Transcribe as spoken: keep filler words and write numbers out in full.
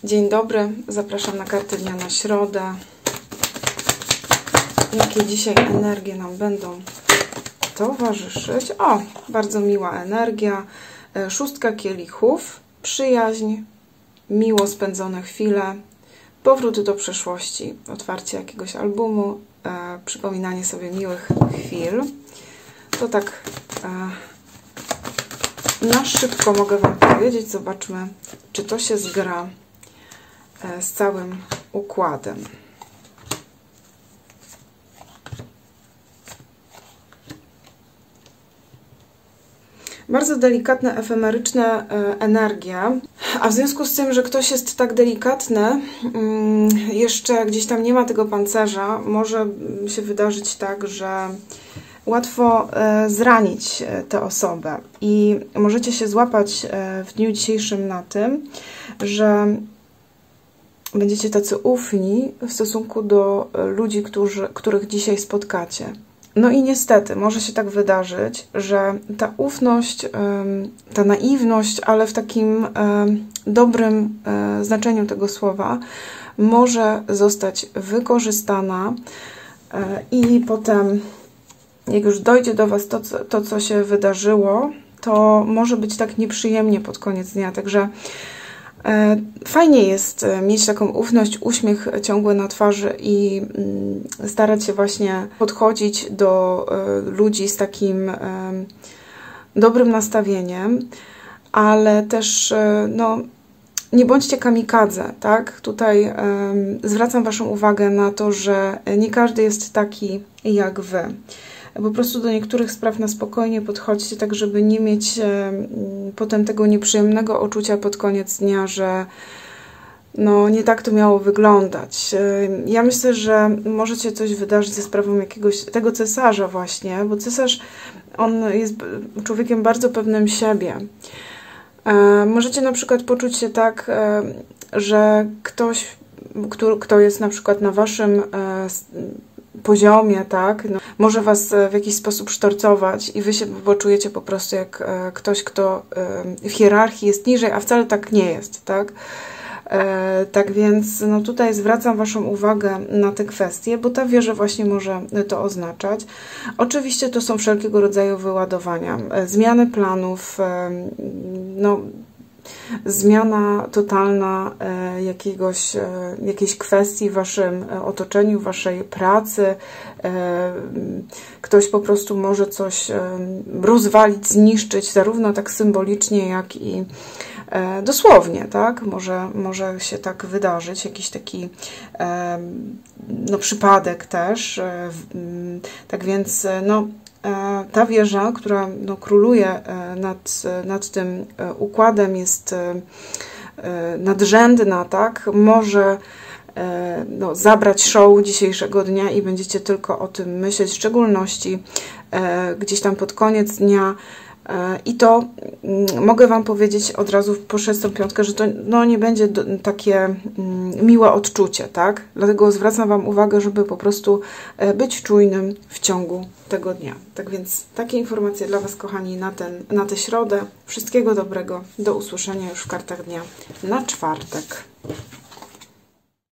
Dzień dobry, zapraszam na karty dnia na środę. Jakie dzisiaj energie nam będą towarzyszyć? O, bardzo miła energia. Szóstka kielichów, przyjaźń, miło spędzone chwile, powrót do przeszłości, otwarcie jakiegoś albumu, e, przypominanie sobie miłych chwil. To tak e, na szybko mogę Wam powiedzieć. Zobaczmy, czy to się zgra e, z całym układem. Bardzo delikatne, efemeryczne energie, a w związku z tym, że ktoś jest tak delikatny, jeszcze gdzieś tam nie ma tego pancerza, może się wydarzyć tak, że łatwo zranić tę osobę i możecie się złapać w dniu dzisiejszym na tym, że będziecie tacy ufni w stosunku do ludzi, którzy, których dzisiaj spotkacie. No i niestety może się tak wydarzyć, że ta ufność, ta naiwność, ale w takim dobrym znaczeniu tego słowa, może zostać wykorzystana i potem, jak już dojdzie do Was to, co, to, co się wydarzyło, to może być tak nieprzyjemnie pod koniec dnia. Także fajnie jest mieć taką ufność, uśmiech ciągły na twarzy i starać się właśnie podchodzić do ludzi z takim dobrym nastawieniem, ale też no, nie bądźcie kamikadze, tak? Tutaj zwracam Waszą uwagę na to, że nie każdy jest taki jak Wy. Po prostu do niektórych spraw na spokojnie podchodźcie, tak żeby nie mieć e, potem tego nieprzyjemnego uczucia pod koniec dnia, że no nie tak to miało wyglądać. E, ja myślę, że może się coś wydarzyć ze sprawą jakiegoś tego cesarza właśnie, bo cesarz, on jest człowiekiem bardzo pewnym siebie. E, możecie na przykład poczuć się tak, e, że ktoś, kto, kto jest na przykład na Waszym e, poziomie, tak, no, może Was w jakiś sposób sztorcować i Wy się poczujecie po prostu jak e, ktoś, kto e, w hierarchii jest niżej, a wcale tak nie jest, tak. E, tak więc no, tutaj zwracam Waszą uwagę na te kwestie, bo ta wieża właśnie może to oznaczać. Oczywiście to są wszelkiego rodzaju wyładowania, e, zmiany planów, e, no, zmiana totalna e, jakiegoś, e, jakiejś kwestii w Waszym otoczeniu, w Waszej pracy. E, ktoś po prostu może coś e, rozwalić, zniszczyć, zarówno tak symbolicznie, jak i e, dosłownie, tak? Może, może się tak wydarzyć, jakiś taki e, no, przypadek też. E, tak więc, no, ta wieża, która no, króluje nad, nad tym układem, jest nadrzędna, tak? Może no, zabrać show dzisiejszego dnia i będziecie tylko o tym myśleć, w szczególności gdzieś tam pod koniec dnia. I to mogę Wam powiedzieć od razu przez tą piątkę, że to no, nie będzie takie miłe odczucie, tak? Dlatego zwracam Wam uwagę, żeby po prostu być czujnym w ciągu tego dnia. Tak więc takie informacje dla Was, kochani, na, ten, na tę środę. Wszystkiego dobrego. Do usłyszenia już w kartach dnia na czwartek.